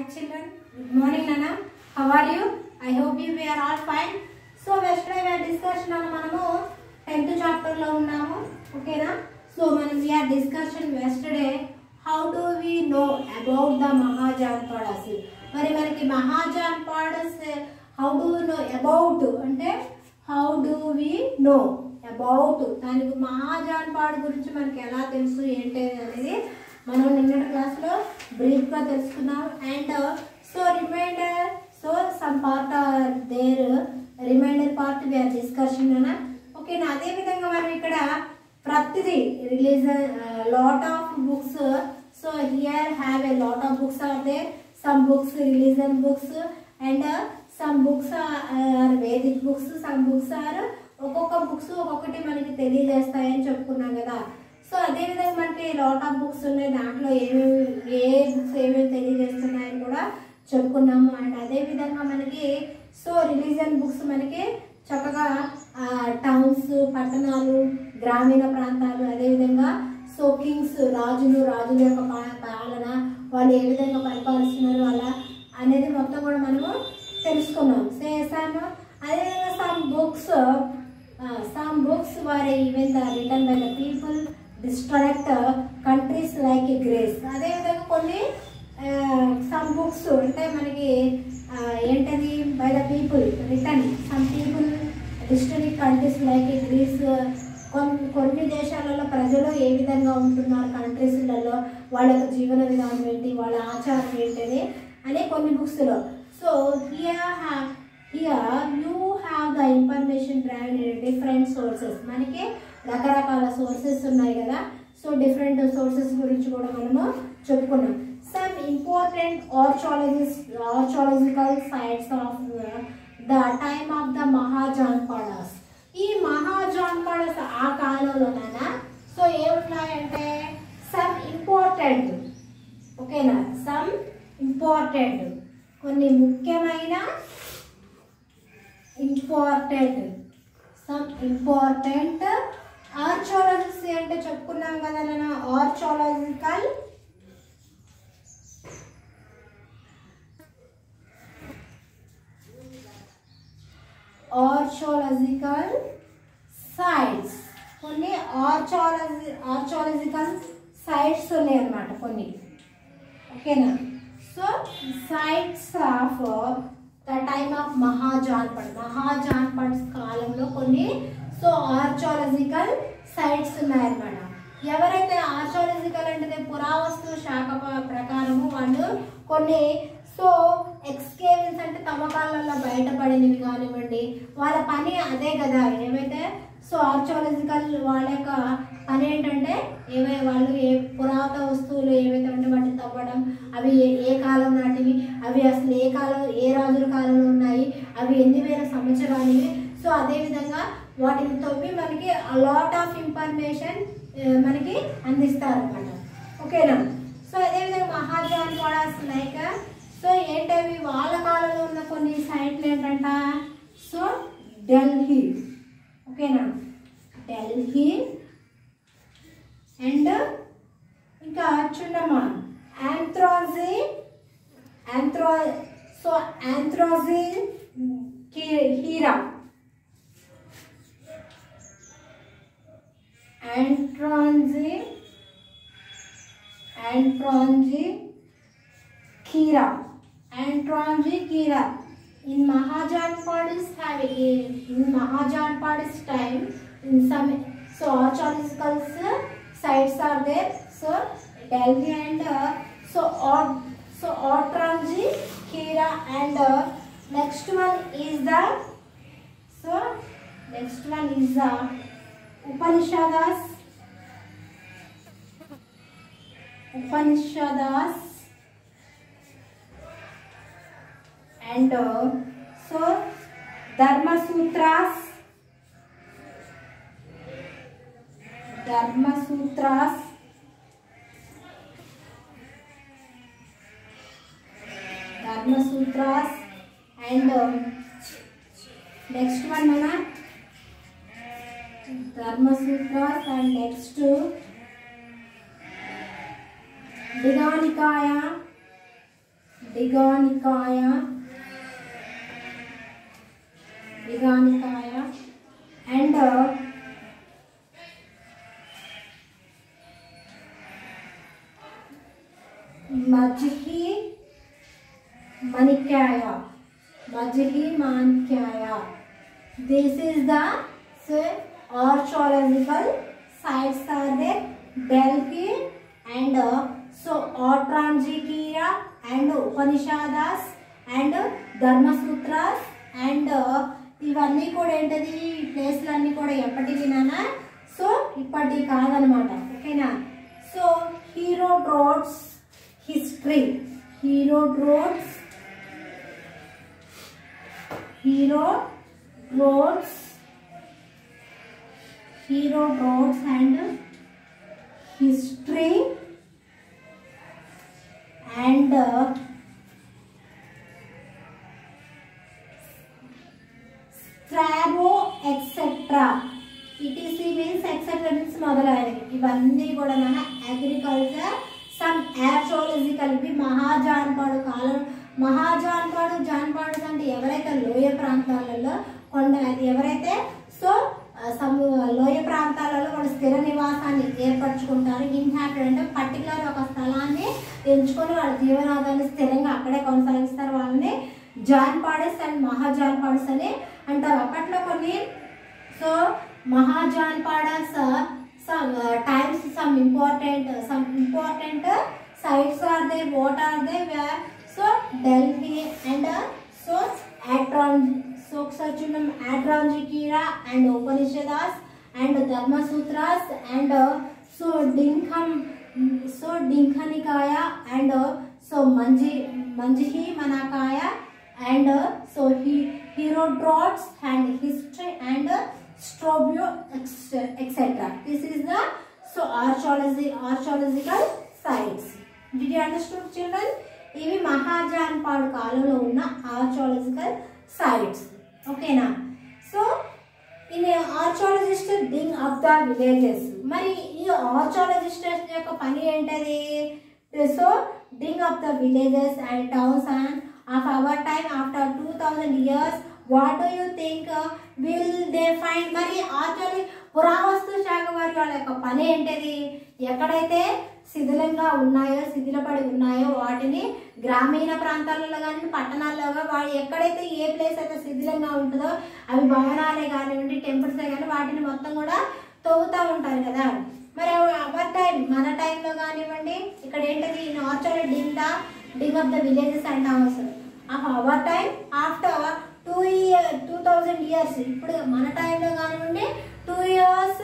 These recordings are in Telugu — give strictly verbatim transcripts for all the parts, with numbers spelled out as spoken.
children. Good morning, Nana. How are you? I hope you we are all fine. So yesterday we are discussing on manamu tenth chapter lo unnamu. Okay na? So man we are discussing yesterday how do we know about the Mahajanpadas. మరి మనకి మహాజాన్పాడస్ how do we know about అంటే how do we know about దానికి మహాజాన్పాడ్ గురించి మనకి ఎలా తెలుసు ఏంటి అనేది మనం నిన్నటి క్లాస్లో బ్రీఫ్గా తెలుసుకున్నాం. And so reminder so some part are there reminder part we are discussion అన్న ఓకేనా. అదేవిధంగా మనం ఇక్కడ ప్రతిదీ release lot of books. So here have a lot of books are there. Some books religion books and some books are Vedic books. Some books are ఒక్కొక్క బుక్స్ ఒక్కొక్కటి మనకి తెలియజేస్తాయని చెప్పుకున్నాం కదా. సో అదేవిధంగా మనకి లాట్ ఆఫ్ బుక్స్ ఉన్నాయి, దాంట్లో ఏమేమి ఏ బుక్స్ ఏమేమి తెలియజేస్తున్నాయని కూడా చెప్పుకున్నాము. అండ్ అదేవిధంగా మనకి సో రిలీజన్ బుక్స్ మనకి చక్కగా టౌన్స్ పట్టణాలు గ్రామీణ ప్రాంతాలు అదేవిధంగా సో కింగ్స్ రాజులు రాజుల యొక్క పాలన వాళ్ళు ఏ విధంగా పరిపాలిస్తున్నారు వాళ్ళ అనేది మొత్తం కూడా మనము తెలుసుకున్నాం చేసాము. అదేవిధంగా some books some books were even the return by the people distract countries like Greece. అదేవిధంగా కొన్ని సమ్ బుక్స్ అంటే మనకి ఏంటది by the people return some people district countries like Greece. కొన్ని కొన్ని దేశాలలో ప్రజలు ఏ విధంగా ఉంటున్నారు కంట్రీస్లలో వాళ్ళ యొక్క జీవన విధానం ఏంటి వాళ్ళ ఆచారం ఏంటని అనే కొన్ని బుక్స్లో. So here here you have the information derived in different sources. మనకి రకరకాల సోర్సెస్ ఉన్నాయి కదా. సో డిఫరెంట్ సోర్సెస్ గురించి కూడా మనము చెప్పుకున్నాం. Some important archaeologist archaeological sites of the time of the Mahajanapadas. ఈ మహాజాన్పాడాస్ ఆ కాలంలోనైనా సో ఏమున్నాయంటే సమ్ ఇంపార్టెంట్ ఓకేనా సమ్ ఇంపార్టెంట్ కొన్ని ముఖ్యమైన ఇంపార్టెంట్ సమ్ ఇంపార్టెంట్ ఆర్చాలజిస్ అంటే చెప్పుకున్నాం కదా నేను ఆర్చాలజికల్ ఆర్చాలజికల్ సైట్స్ కొన్ని ఆర్చాలజీ ఆర్చాలజికల్ సైట్స్ ఉన్నాయి అన్నమాట కొన్ని ఓకేనా. So sites of the time of Mahajanapada Mahajanapada కాలంలో కొన్ని సో ఆర్చాలజికల్ సైట్స్ ఉన్నాయన్నమాట. ఎవరైతే ఆర్చాలజికల్ అంటే పురావస్తు శాఖ ప్రకారము వాళ్ళు కొన్ని సో ఎక్స్కేవిన్స్ అంటే తవ్వకాలలో బయటపడినవి కానివ్వండి వాళ్ళ పని అదే కదా. ఏమైతే సో ఆర్చాలజికల్ వాళ్ళ యొక్క పని ఏంటంటే ఏవై వాళ్ళు ఏ పురాతన వస్తువులు ఏవైతే ఉంటే వాటిని తవ్వడం అవి ఏ ఏ కాలం నాటివి అవి అసలు ఏ కాలం ఏ రాజుల కాలంలో ఉన్నాయి అవి ఎన్ని వేల సంవత్సరాలవి. సో అదేవిధంగా వాటిని తవ్వి మనకి లాట్ ఆఫ్ ఇన్ఫర్మేషన్ మనకి అందిస్తారు అన్నమాట ఓకేనా. సో అదేవిధంగా మహాజాన్పాడాస్ లైక్ సో ఏంటవి వాళ్ళ కాలంలో ఉన్న కొన్ని సైట్లు ఏంటంట సో ఢిల్లీ ఓకేనా ఢిల్లీ అండ్ ఇంకా చూడమ్మా ఆంథ్రోజీ ఆంథ్రో so Atranji Khera Atranji Atranji Kira Antronji Kira in Mahajanpad's have in Mahajanpad's time in some so archaeological sites are there. So Delhi and uh, so or so Antronji Kira and uh, next one is the so next one is the Upanishads Upanishads and uh, so Dharma Sutras Dharma Sutras Dharma Sutras and uh, next one mana Dharma Sutras and next to Diganikaya Diganikaya, Diganikaya, and uh, Majhi Manikaya, Majhi Manikaya. This is the so, archaeological sites are there. Delhi and uh, so Autrangikiya and Upanishadas and uh, Dharma Sutras and uh, ఇవన్నీ కూడా ఏంటది ఈ ప్లేస్లు అన్నీ కూడా ఎప్పటివి నానా సో ఇప్పటి కాదనమాట ఓకేనా so Herodotus history Herodotus Herodotus Herodotus and history and uh, Strabo etc. etc means etc means మొదలైనవి ఇవన్నీ కూడా మన అగ్రికల్చర్ సమ్ ఆర్కియాలజికల్ ఇవి మహాజాన్పాడు కాలం మహాజాన్పాడు జాన్పాడు అంటే ఎవరైతే లోయ ప్రాంతాలలో కొండ అది ఎవరైతే సో సమ్ లోయ ప్రాంతాలలో వాళ్ళు స్థిర నివాసాన్ని ఏర్పరచుకుంటారు ఇన్హాబిటెడ్ అంటే పర్టికులర్ ఒక స్థలాన్ని ఎంచుకొని వాళ్ళ జీవనాధారాన్ని స్థిరంగా అక్కడే కొనసాగిస్తారు వాళ్ళని జాన్పాడస్ అండ్ మహాజాన్పాడస్ అని అంటారు అప్పట్లో కొన్ని so Mahajanapadas some times some important some important sites are there what are they where so Delhi and uh, so Atron so Sachinam Atrangikiya and Upanishadas and Dharma Sutras and uh, so Dinkham so Dinkhanikaya and uh, so Manji Manjihi Manakaya and uh, so he Herodotus and history and uh, Strabo etc. This is the so archaeology archaeological sites. Did you understood children? ఇవి మహాజాన్పాడు కాలంలో ఉన్న ఆర్కియాలజికల్ సైట్స్ ఓకేనా so in archaeologist digging up the villages మరి ఈ ఆర్కియాలజిస్ట్ యొక్క పని ఏంటది so digging up the villages and towns and of our time after two thousand years what do you think will they find మరి ఆర్కియాలజీ పురావస్తు శాఖ వారి వాళ్ళ యొక్క పని ఏంటది ఎక్కడైతే శిథిలంగా ఉన్నాయో శిథిలపడి ఉన్నాయో వాటిని గ్రామీణ ప్రాంతాలలో కానీ పట్టణాల్లో వాడు ఎక్కడైతే ఏ ప్లేస్ అయితే శిథిలంగా ఉంటుందో అవి భవనాలే కానివ్వండి టెంపుల్సే కానీ వాటిని మొత్తం కూడా తవ్వుతూ ఉంటారు కదా మరి అవర్ టైం మన టైంలో కానివ్వండి ఇక్కడ ఏంటది archaeology digging the digging of the villages and towns of our time after two year two thousand years ఇప్పుడు మన టైంలో కానివ్వండి టూ ఇయర్స్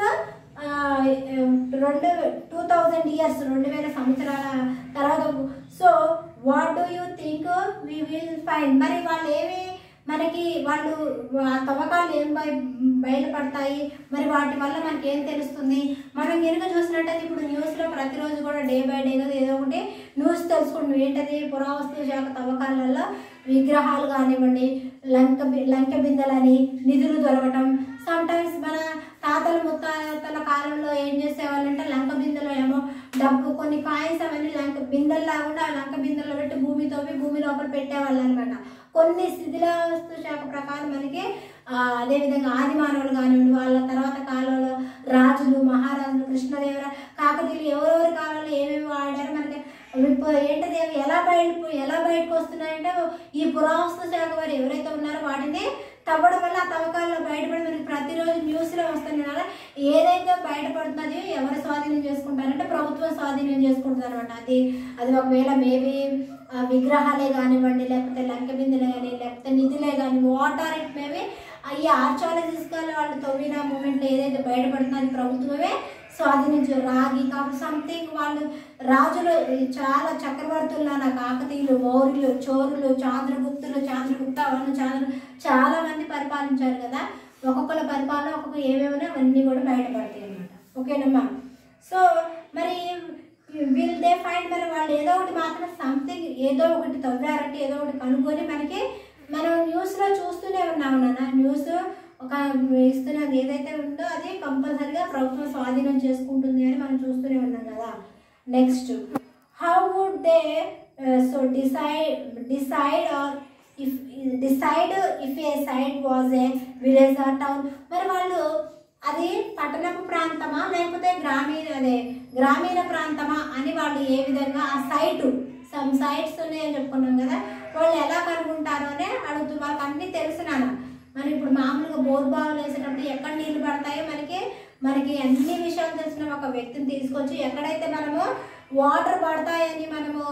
రెండు టూ థౌజండ్ ఇయర్స్ రెండు వేల సంవత్సరాల తర్వాత so what do you think we will find మరి వాళ్ళు ఏమి మనకి వాళ్ళు తవ్వకాలు ఏం బయ బయటపడతాయి మరి వాటి వల్ల మనకి ఏం తెలుస్తుంది మనం కనుక చూసినట్టయితే ఇప్పుడు న్యూస్లో ప్రతిరోజు కూడా డే బై డే ఏదో ఒకటి న్యూస్ తెలుసుకుంటాం ఏంటది పురావస్తు శాఖ తవ్వకాలలో విగ్రహాలు కానివ్వండి లంక లంక బిందెలని నిధులు దొరకటం సమ్ టైమ్స్ మన తాతల ముత్తాతల కాలంలో ఏం చేసేవాళ్ళంటే లంక బిందెలో ఏమో డబ్బు కొన్ని కాయిన్స్ అవన్నీ లంక బిందెల్లా కూడా లంక బిందెల్లో పెట్టి భూమి తవ్వి భూమి లోపల పెట్టేవాళ్ళు అనమాట కొన్ని శిథిలావస్తు శాఖ ప్రకారం మనకి అదేవిధంగా ఆది మానవులు కానివ్వండి వాళ్ళ తర్వాత కాలంలో రాజులు మహారాజులు కృష్ణదేవర కాకతీయులు ఎవరెవరి కాలంలో ఏమేమి వాడారో మనకి ఏంటది అవి ఎలా బయట ఎలా బయటకు వస్తున్నాయంటే ఈ పురావస్తు శాఖ వారు ఎవరైతే ఉన్నారో వాటిని తవ్వడం వల్ల ఆ తవ్వకాల్లో బయటపడి మనకి ప్రతిరోజు న్యూస్లో వస్తున్నాయి కదా ఏదైతే బయటపడుతుందో ఎవరు స్వాధీనం చేసుకుంటారంటే ప్రభుత్వం స్వాధీనం చేసుకుంటుంది అనమాట అది అది ఒకవేళ మేబీ విగ్రహాలే కానివ్వండి లేకపోతే లంక బిందెలే కానీ లేకపోతే నిధులే కానీ వాటర్ ఇట్ మేబీ ఈ ఆర్కియాలజిస్టులు వాళ్ళు తవ్విన మూమెంట్లో ఏదైతే బయటపడుతుందో అది ప్రభుత్వమే స్వాధీనించు రాగి కాబట్టి సంథింగ్ వాళ్ళు రాజులు చాలా చక్రవర్తులు నా కాకతీయులు మౌర్యులు చోరులు చాంద్రగుప్తులు చాంద్రగుప్త వాళ్ళు చాంద్ర చాలా మంది పరిపాలించారు కదా ఒక్కొక్కరు పరిపాలన ఒక్కొక్క ఏమేమైనా అవన్నీ కూడా బయటపడతాయి అన్నమాట ఓకేనమ్మా సో మరి విల్ దే ఫైండ్ మరి వాళ్ళు ఏదో ఒకటి మాత్రం సంథింగ్ ఏదో ఒకటి తవ్వారంటే ఏదో ఒకటి కనుక్కొని మనకి మనం న్యూస్లో చూస్తూనే ఉన్నాము నాన్న న్యూస్ ఒక ఇస్తున్నది ఏదైతే ఉందో అది కంపల్సరీగా ప్రభుత్వం స్వాధీనం చేసుకుంటుంది అని మనం చూస్తూనే ఉన్నాం కదా next how would they so decide decide or if decide if a site was a village or town. మరి వాళ్ళు అది పట్టణపు ప్రాంతమా లేకపోతే గ్రామీణ అదే గ్రామీణ ప్రాంతమా అని వాళ్ళు ఏ విధంగా ఆ సైటు సమ్ సైట్స్ ఉన్నాయని చెప్పుకున్నాం కదా, వాళ్ళు ఎలా కనుక్కుంటారో అనే అడుగుతూ వాళ్ళకి అన్నీ తెలుసు నాన్న. మనం ఇప్పుడు మామూలుగా బోర్ బావులు వేసేటప్పుడు ఎక్కడ నీళ్ళు పడతాయో మనకి మనకి అన్ని విషయాలు తెలిసిన ఒక వ్యక్తిని తీసుకొచ్చి ఎక్కడైతే మనము వాటర్ పడతాయని మనము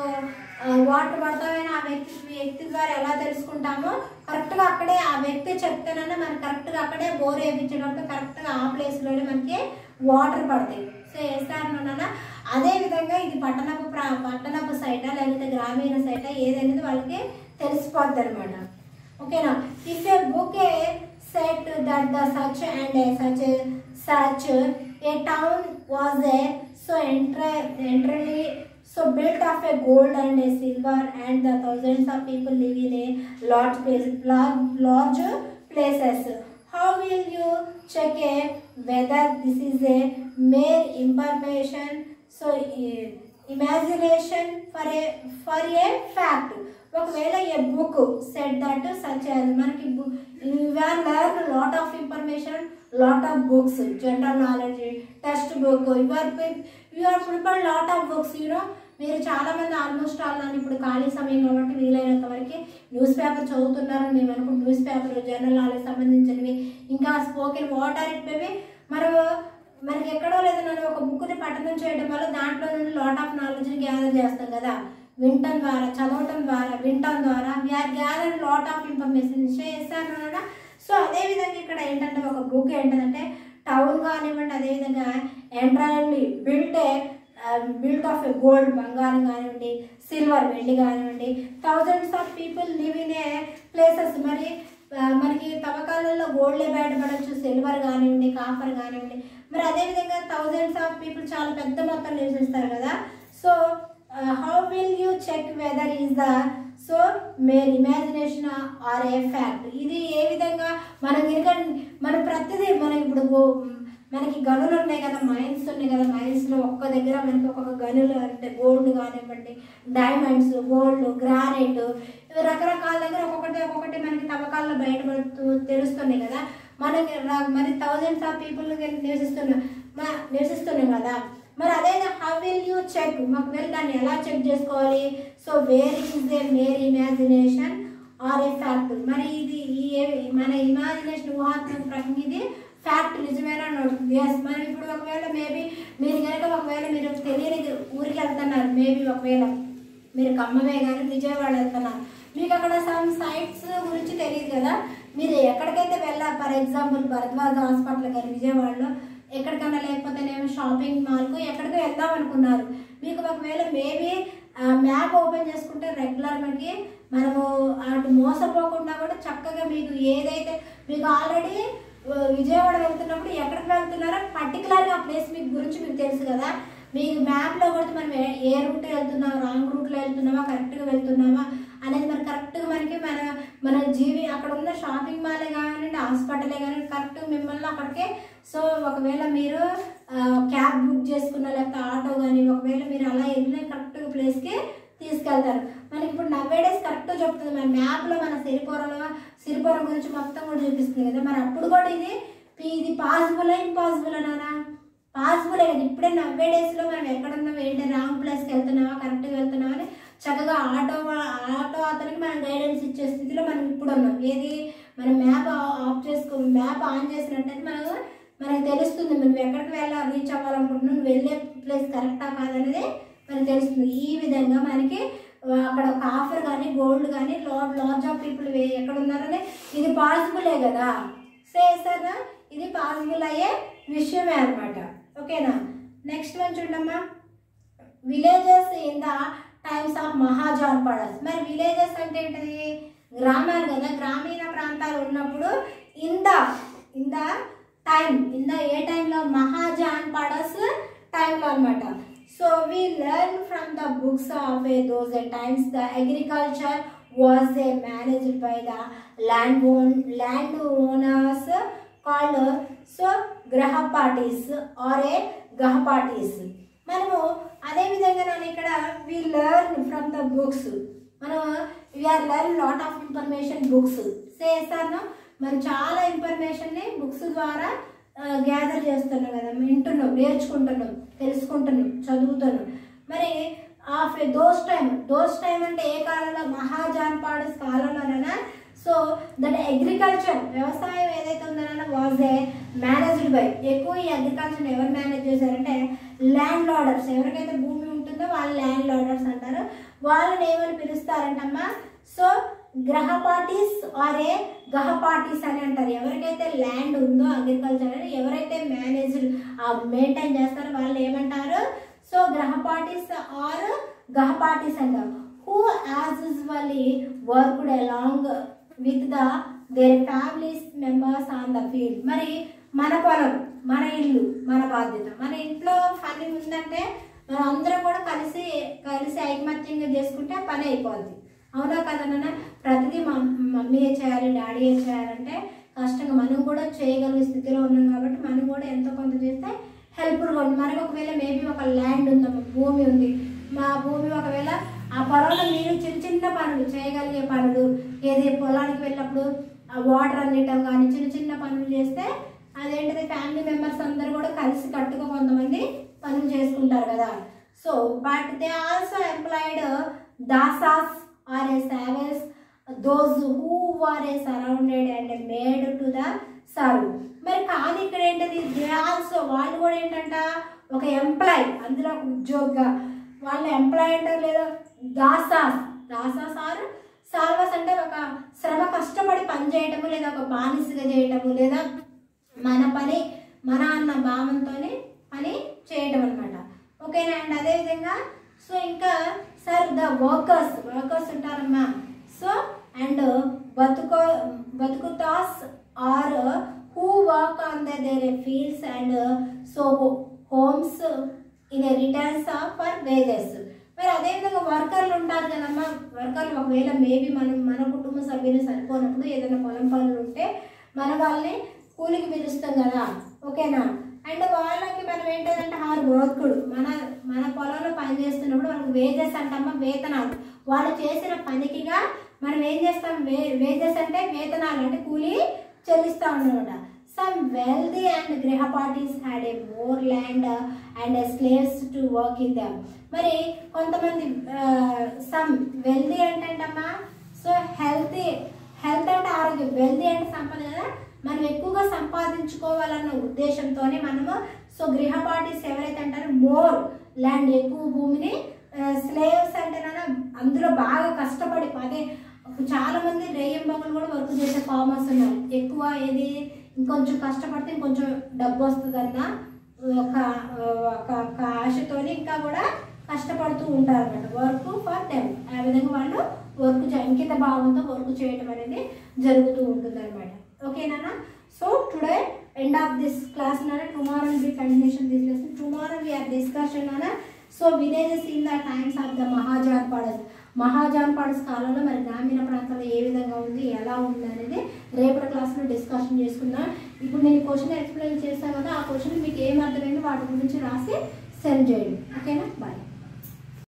వాటర్ పడతాయని ఆ వ్యక్తి వ్యక్తి ద్వారా ఎలా తెలుసుకుంటామో కరెక్ట్గా అక్కడే ఆ వ్యక్తి చెప్తేనన్నా మనకి కరెక్ట్గా అక్కడే బోర్ వేయించినప్పుడు కరెక్ట్గా ఆ ప్లేస్లోనే మనకి వాటర్ పడతాయి. సో వేస్తారన్నా అదేవిధంగా ఇది పట్టణపు ప్రా పట్టణపు సైటా లేకపోతే గ్రామీణ సైటా ఏదనేది వాళ్ళకి తెలిసిపోద్ది అనమాట. ఓకేనా. If a book a set that the such and such such a town was a so enter entirely so built of a gold and a silver and the thousands of people live in a large place large, large places. How will you check a whether this is a mere information so uh, imagination for a for a fact? ఒకవేళ a book set that such as మనకి you have learn lot of information, lot of books, general knowledge, text book, your you are prepared lot of books. You know మీరు చాలామంది ఆల్మోస్ట్ ఆల్ నన్ను ఇప్పుడు ఖాళీ సమయం కాబట్టి వీలైనంత వరకు న్యూస్ పేపర్ చదువుతున్నారని మేము అనుకుంటు న్యూస్ పేపర్ జనరల్ నాలెడ్జ్ సంబంధించినవి ఇంకా స్పోకెన్ వాటర్ ఇట్వి మనం మనకి ఎక్కడో లేదు నన్ను ఒక బుక్ని పఠనం చేయడం వల్ల దాంట్లో నుండి లాట్ ఆఫ్ నాలెడ్జ్ని గ్యాదర్ చేస్తాం కదా, వినటం ద్వారా చదవటం ద్వారా వినటం ద్వారా we're gather lot of information చేస్తాను కదా. సో అదేవిధంగా ఇక్కడ ఏంటంటే ఒక బుక్ ఏంటంటే టౌన్ కానివ్వండి, అదేవిధంగా entirely built a built of a gold బంగారం కానివ్వండి, సిల్వర్ వెండి కానివ్వండి, thousands of people live in a places. మరి మనకి తవ్వకాలలో గోల్డే బయటపడవచ్చు, సిల్వర్ కానివ్వండి, కాపర్ కానివ్వండి. మరి అదేవిధంగా థౌజండ్స్ ఆఫ్ పీపుల్ చాలా పెద్ద మొత్తం నివసిస్తారు కదా. So how will you check whether is the so mere imagination or a fact. ఇది ఏ విధంగా మనం కనుక మనం ప్రతిదీ మనం ఇప్పుడు మనకి గనులు ఉన్నాయి కదా, మైన్స్ ఉన్నాయి కదా, మైన్స్లో ఒక్క దగ్గర మనకి ఒక్కొక్క గనులు అంటే గోల్డ్ కానివ్వండి, డైమండ్స్, గోల్డ్, గ్రానైట్, రకరకాల దగ్గర ఒక్కొక్కటి ఒక్కొక్కటి మనకి తవ్వకాల్లో బయటపడుతూ తెలుస్తున్నాయి కదా. మనకి మరి థౌజండ్స్ ఆఫ్ పీపుల్ నివసిస్తున్నాం నివసిస్తున్నాం కదా. మరి అదే హౌ విల్ యూ చెక్ మాకు వెళ్ళి దాన్ని ఎలా చెక్ చేసుకోవాలి? So where is a mere imagination or a fact. మరి ఇది ఈ మన ఇమాజినేషన్ ఊహాత్మక ప్రకంగా ఇది ఫ్యాక్ట్ నిజమేనా నడుస్తుంది. ఎస్. మరి ఇప్పుడు ఒకవేళ మేబీ మీరు కనుక ఒకవేళ మీరు తెలియని ఊరికి వెళ్తున్నారు, మేబీ ఒకవేళ మీరు ఖమ్మమే కానీ విజయవాడ వెళ్తున్నారు, మీకు అక్కడ సమ్ సైట్స్ గురించి తెలియదు కదా, మీరు ఎక్కడికైతే వెళ్ళారు, ఫర్ ఎగ్జాంపుల్ భరద్వాజ్ హాస్పిటల్ కానీ విజయవాడలో ఎక్కడికన్నా లేకపోతే నేను షాపింగ్ మాల్కు ఎక్కడికో వెళ్దాం అనుకున్నారు, మీకు ఒకవేళ మేబీ మ్యాప్ ఓపెన్ చేసుకుంటే రెగ్యులర్ మనకి మనము అటు మోసపోకుండా కూడా చక్కగా మీకు ఏదైతే మీకు ఆల్రెడీ విజయవాడ వెళ్తున్నప్పుడు ఎక్కడికి వెళ్తున్నారో పర్టికులర్గా ఆ ప్లేస్ మీకు గురించి మీకు తెలుసు కదా. మీకు మ్యాప్లో కూడా మనం ఏ రూట్ వెళ్తున్నామా, రాంగ్ రూట్లో వెళ్తున్నామా, కరెక్ట్గా వెళ్తున్నామా అనేది మరి కరెక్ట్గా మనకి మన మన జీవి అక్కడ ఉన్న షాపింగ్ మాలే కానివ్వండి, హాస్పిటలే కానీ కరెక్ట్గా మిమ్మల్ని అక్కడికే. సో ఒకవేళ మీరు క్యాబ్ బుక్ చేసుకున్న లేకపోతే ఆటో కానీ ఒకవేళ మీరు అలా వెళ్ళిన కరెక్ట్గా ప్లేస్కి తీసుకెళ్తారు. మనకి ఇప్పుడు నవ్వే డేస్ కరెక్ట్గా చెప్తుంది మన మ్యాప్లో మన సిరిపురంలో సిరిపురం గురించి మొత్తం కూడా చూపిస్తుంది కదా. మరి అప్పుడు కూడా ఇది ఇది పాసిబుల్ ఇంపాసిబుల్ అన్నారా? పాసిబులే కదా. ఇప్పుడే నవ్వే డేస్లో మనం ఎక్కడున్నాం ఏంటి రాంగ్ ప్లేస్కి వెళ్తున్నావా కరెక్ట్గా వెళ్తున్నావా అని చక్కగా ఆటో ఆటో అతనికి మనం గైడెన్స్ ఇచ్చే స్థితిలో మనం ఇప్పుడు ఉన్నాం. ఏది మనం మ్యాప్ ఆఫ్ చేసుకో మ్యాప్ ఆన్ చేసినట్టయితే మనకు మనకు తెలుస్తుంది నువ్వు ఎక్కడికి వెళ్ళాలి, రీచ్ అవ్వాలనుకుంటున్నావు, నువ్వు వెళ్ళే ప్లేస్ కరెక్టా కాదనేది మనకు తెలుస్తుంది. ఈ విధంగా మనకి అక్కడ ఒక ఆఫర్ కానీ గోల్డ్ కానీ లార్జ్ లార్జ్ ఆఫ్ పీపుల్ ఎక్కడ ఉన్నారనే ఇది పాసిబులే కదా. సే సార్ ఇది పాసిబుల్ అయ్యే విషయమే అనమాట. ఓకేనా. నెక్స్ట్ వన్ చూడమ్మా, villages in the times of Mahajanapadas. మరి విలేజెస్ అంటే ఏంటిది? గ్రామాలు కదా. గ్రామీణ ప్రాంతాలు ఉన్నప్పుడు in the in the time in the a టైంలో మహాజాన్పడస్ టైంలో అనమాట. So we learn from the books of a those a times the agriculture was a managed by the land own land owners called so grahapatis or a gahapatis. మనము అదేవిధంగా నేను ఇక్కడ we learn from the books, మనం we're learn lot of information books చేస్తాను. మనం చాలా ఇన్ఫర్మేషన్ని బుక్స్ ద్వారా గ్యాదర్ చేస్తున్నాం కదా, వింటున్నాం, నేర్చుకుంటున్నాం, తెలుసుకుంటున్నాం, చదువుతున్నాం. మరి of those time, those time అంటే ఏ కాలంలో? మహాజాన్పాడు కాలంలోనైనా. సో దట్ అగ్రికల్చర్, వ్యవసాయం ఏదైతే ఉందనన్నా వాజ్ ఏ మేనేజ్డ్ బై, ఎక్కువ ఈ అగ్రికల్చర్ ఎవరు మేనేజ్ చేశారంటే ల్యాండ్ లార్డర్స్. ఎవరికైతే భూమి ఉంటుందో వాళ్ళు ల్యాండ్ లార్డర్స్ అంటారు. వాళ్ళని ఏమని పిలుస్తారంటమ్మా? సో గ్రహపాటీస్ ఆర్ ఏ గహపాటీస్ అని అంటారు. ఎవరికైతే ల్యాండ్ ఉందో అగ్రికల్చర్ అని, ఎవరైతే మేనేజ్డ్ మెయింటైన్ చేస్తారో వాళ్ళు ఏమంటారు? సో గ్రహపాటీస్ ఆర్ గహపాటీస్ అంటారు. Who as usually worked along with the their families members on the field. మరి మన పొలం, మన ఇల్లు, మన బాధ్యత. మన ఇంట్లో పని ఉందంటే మనం అందరం కూడా కలిసి కలిసి ఐకమత్యంగా చేసుకుంటే పని అయిపోద్ది. అవునా కదన్న? ప్రతిదీ మా మమ్మీ చేయాలి, డాడీ ఏం చేయాలంటే కష్టంగా మనం కూడా చేయగలిగే స్థితిలో ఉన్నాం కాబట్టి మనం కూడా ఎంతో కొంత చేస్తే హెల్ప్ఫుల్గా ఉంది. మనకు ఒకవేళ మేబీ ఒక ల్యాండ్ ఉందమ్మా, భూమి ఉంది, మా భూమి ఒకవేళ ఆ పొలంలో మీరు చిన్న చిన్న పనులు చేయగలిగే పనులు, ఏది పొలానికి వెళ్ళినప్పుడు ఆ వాటర్ అన్నిటం కానీ చిన్న చిన్న పనులు చేస్తే అదేంటిది ఫ్యామిలీ మెంబర్స్ అందరూ కూడా కలిసి కట్టుగా కొంతమంది పనులు చేసుకుంటారు కదా. So but they also employed dasas or a సేవెస్, those who are a surrounded and made to the serve. మరి కానీ ఇక్కడ ఏంటది? దే ఆల్సో, వాళ్ళు కూడా ఏంటంట ఒక ఎంప్లాయ్, అందులో ఒక ఉద్యోగ వాళ్ళు ఎంప్లాయ్ అంటారు. లేదా దాసాస్, దాసాస్ ఆర్ సర్వస్ అంటే ఒక శ్రమ కష్టపడి పని చేయటము, లేదా ఒక బానిసగా చేయటము, లేదా మన పని మన అన్న భావంతోనే పని చేయటం అనమాట. ఓకేనా? అండ్ అదేవిధంగా సో ఇంకా సార్ ద వర్కర్స్, వర్కర్స్ ఉంటారమ్మా. సో అండ్ బతుకో బతుకుతాస్ or who work on the their fields and so homes in a returns of for wages. మరి అదేవిధంగా వర్కర్లు ఉంటారు కదమ్మా. వర్కర్లు ఒకవేళ మేబీ మనం మన కుటుంబ సభ్యులు సరిపోనప్పుడు ఏదైనా పొలం పనులు ఉంటే మన వాళ్ళని కూలికి పిలుస్తాం కదా. ఓకేనా? అండ్ వాళ్ళకి మనం ఏంటంటే హార్ వర్కుడు, మన మన పొలంలో పని చేస్తున్నప్పుడు మనకు వేజెస్ అంటమ్మా, వేతనాలు. వాళ్ళు చేసిన పనికిగా మనం ఏం చేస్తాం? వే వేజెస్ అంటే వేతనాలు, అంటే కూలి చెల్లిస్తాం అన్నమాట. Some wealthy and grihapatis had a more land and slaves to work in them. మరి కొంతమంది సమ్ వెల్దీ అంటేంటమ్మా, సో హెల్తీ, హెల్త్ అంటే ఆరోగ్యం, వెల్దీ అంటే సంపద కదా. మనం ఎక్కువగా సంపాదించుకోవాలన్న ఉద్దేశంతోనే మనము సో గృహపాటీస్ ఎవరైతే అంటారో మోర్ ల్యాండ్, ఎక్కువ భూమిని, స్లేవ్స్ అంటేనా అందులో బాగా కష్టపడి అదే చాలా మంది రేయం బొమ్మలు కూడా వర్క్ చేసే ఫార్మర్స్ ఉన్నారు. ఎక్కువ ఏది ఇంకొంచెం కష్టపడితే ఇంకొంచెం డబ్బు వస్తుందన్న ఒక ఒక ఆశతోని ఇంకా కూడా కష్టపడుతూ ఉంటారు అన్నమాట. వర్క్ ఫర్ దెమ్, ఆ విధంగా వాళ్ళు వర్క్ అంకిత భావంతో వర్క్ చేయడం అనేది జరుగుతూ ఉంటుంది అనమాట. ఓకేనా? So today end of this class nana, tomorrow will be continuation this lesson. Tomorrow we are discussion nana, so villages in the times of the Mahajanpadas. Mahajanapadas కాలంలో మరి గ్రామీణ ప్రాంతాల్లో ఏ విధంగా ఉంది, ఎలా ఉంది అనేది రేపటి క్లాస్లో డిస్కషన్ చేసుకుందాం. ఇప్పుడు నేను క్వశ్చన్ ఎక్స్ప్లెయిన్ చేస్తాను కదా, ఆ క్వశ్చన్ మీకు ఏం అర్థమైందో వాటి గురించి రాసి సెండ్ చేయండి. ఓకేనా? బాయ్.